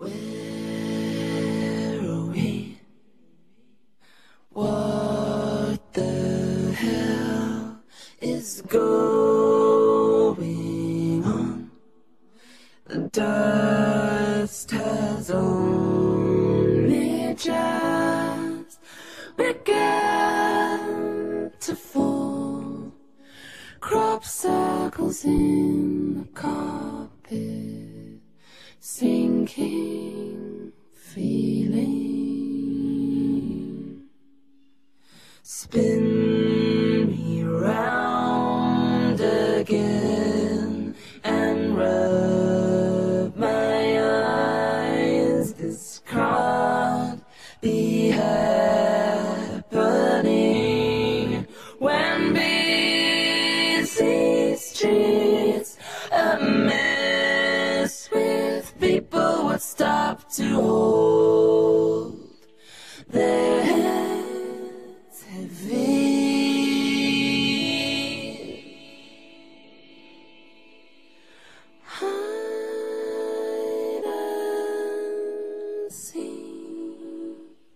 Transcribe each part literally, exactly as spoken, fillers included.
Where are we? What the hell is going on? The dust has only just begun to fall. Crop circles in the carpet, sinking feeling. Spin me round again and rub my eyes. This can't be happening when busy streets a mess with people would stop to hold their heads heavy. Hide and seek,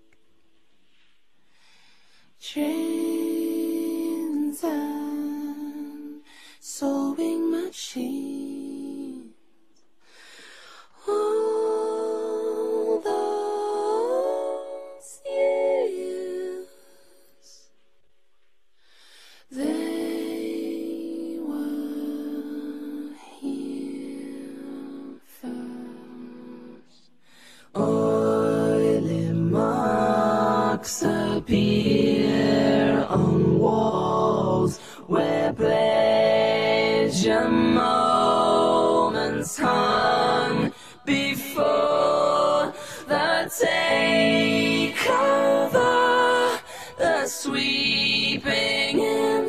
trains and sewing machines. All those years, they were here first. Oily marks appear on walls where pleasure moments hung before the takeover, the sweeping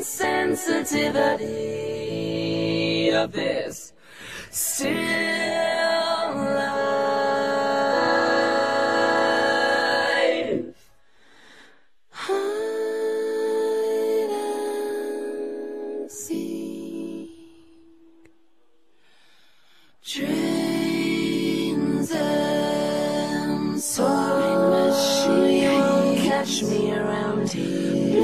insensitivity of this still life. Hide and seek, trains and sewing machines, catch me around here.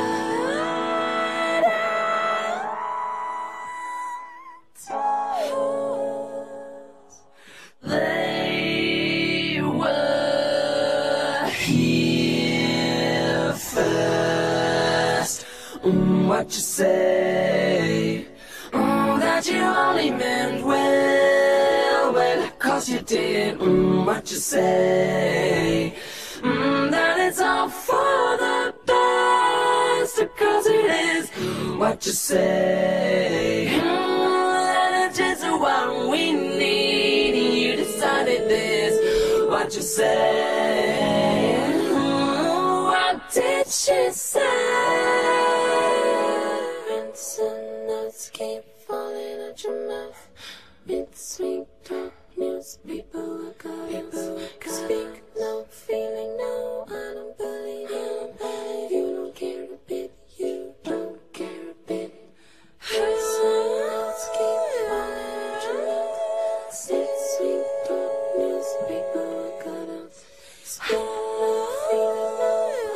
They were here first. Mm, what you say? Mm, that you only meant well, well, cause you did. Mm, what you say? Mm, that it's all for the best, cause it is. What you say? Mm, that it's just what we need, you decided this. What you say? Mm, what did she say? Rinse and notes keep falling out your mouth. It's sweet talk news, people are calling. Speak no, feeling no, I don't believe you. You don't care a bit, you don't care a bit. Rinse and notes keep falling out your mouth. It's sweet talk news, people are calling. Speak no, feeling no,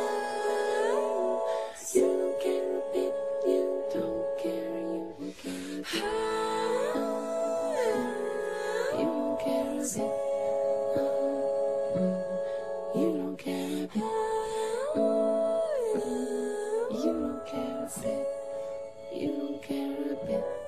you don't care a bit, you don't care, you don't care a bit. You don't care a bit. You don't care a bit. You don't care a bit. You don't care a bit.